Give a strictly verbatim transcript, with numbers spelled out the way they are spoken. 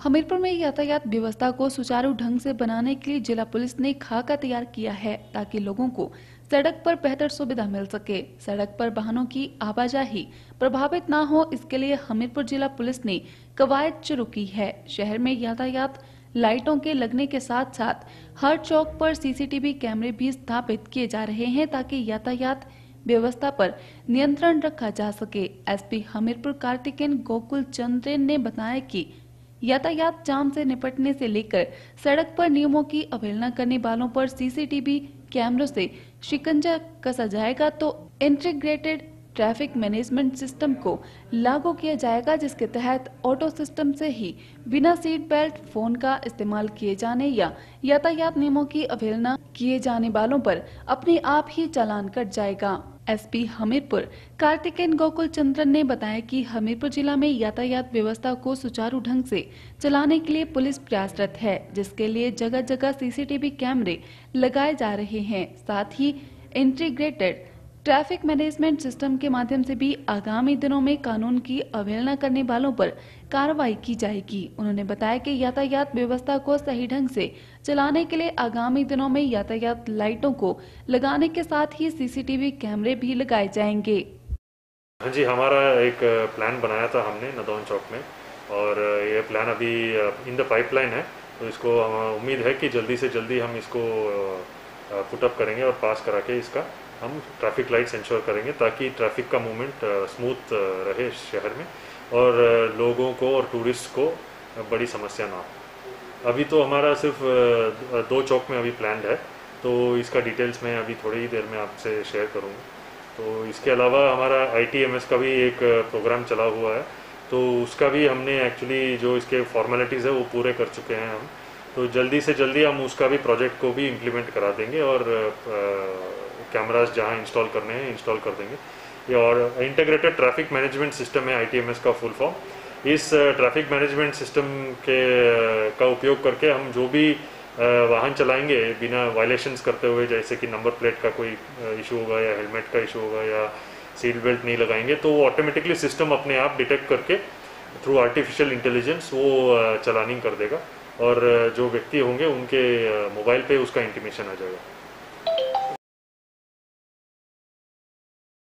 हमीरपुर में यातायात व्यवस्था को सुचारू ढंग से बनाने के लिए जिला पुलिस ने खाका तैयार किया है ताकि लोगों को सड़क पर बेहतर सुविधा मिल सके। सड़क पर वाहनों की आवाजाही प्रभावित ना हो, इसके लिए हमीरपुर जिला पुलिस ने कवायद शुरू की है। शहर में यातायात लाइटों के लगने के साथ साथ हर चौक पर सीसीटीवी कैमरे भी स्थापित किए जा रहे हैं ताकि यातायात व्यवस्था पर नियंत्रण रखा जा सके। एसपी हमीरपुर कार्तिकेन गोकुल चंद्रेन ने बताया कि यातायात जाम से निपटने से लेकर सड़क पर नियमों की अवहेलना करने वालों पर सीसीटीवी कैमरों से शिकंजा कसा जाएगा, तो इंटीग्रेटेड ट्रैफिक मैनेजमेंट सिस्टम को लागू किया जाएगा, जिसके तहत ऑटो सिस्टम से ही बिना सीट बेल्ट, फोन का इस्तेमाल किए जाने या यातायात नियमों की अवहेलना किए जाने वालों पर अपने आप ही चालान कट जाएगा। एसपी हमीरपुर कार्तिकेन गोकुल चंद्रन ने बताया कि हमीरपुर जिला में यातायात व्यवस्था को सुचारू ढंग से चलाने के लिए पुलिस प्रयासरत है, जिसके लिए जगह जगह सीसीटीवी कैमरे लगाए जा रहे हैं। साथ ही इंटीग्रेटेड ट्रैफिक मैनेजमेंट सिस्टम के माध्यम से भी आगामी दिनों में कानून की अवहेलना करने वालों पर कार्रवाई की जाएगी। उन्होंने बताया कि यातायात व्यवस्था को सही ढंग से चलाने के लिए आगामी दिनों में यातायात लाइटों को लगाने के साथ ही सीसीटीवी कैमरे भी लगाए जाएंगे। हाँ जी, हमारा एक प्लान बनाया था हमने नदौन चौक में, और ये प्लान अभी इन द पाइपलाइन है, तो इसको हम उम्मीद है कि जल्दी से जल्दी हम इसको पुटअप करेंगे और पास करा के इसका हम ट्रैफिक लाइट्स इंश्योर करेंगे ताकि ट्रैफिक का मूवमेंट स्मूथ रहे शहर में और लोगों को और टूरिस्ट को बड़ी समस्या ना हो। अभी तो हमारा सिर्फ दो चौक में अभी प्लान्ड है, तो इसका डिटेल्स मैं अभी थोड़ी ही देर में आपसे शेयर करूँगा। तो इसके अलावा हमारा आई टी एम एस का भी एक प्रोग्राम चला हुआ है, तो उसका भी हमने एक्चुअली जो इसके फॉर्मेलिटीज़ है वो पूरे कर चुके हैं हम, तो जल्दी से जल्दी हम उसका भी प्रोजेक्ट को भी इम्प्लीमेंट करा देंगे और कैमरास जहाँ इंस्टॉल करने हैं इंस्टॉल कर देंगे। और इंटीग्रेटेड ट्रैफिक मैनेजमेंट सिस्टम है आई टी एम एस का फुल फॉर्म। इस ट्रैफिक मैनेजमेंट सिस्टम के का उपयोग करके हम जो भी वाहन चलाएंगे बिना वायलेशंस करते हुए, जैसे कि नंबर प्लेट का कोई इशू होगा या हेलमेट का इशू होगा या सीट बेल्ट नहीं लगाएंगे, तो वो ऑटोमेटिकली सिस्टम अपने आप डिटेक्ट करके थ्रू आर्टिफिशियल इंटेलिजेंस वो चलानिंग कर देगा और जो व्यक्ति होंगे उनके मोबाइल पे उसका इंटीमेशन आ जाएगा।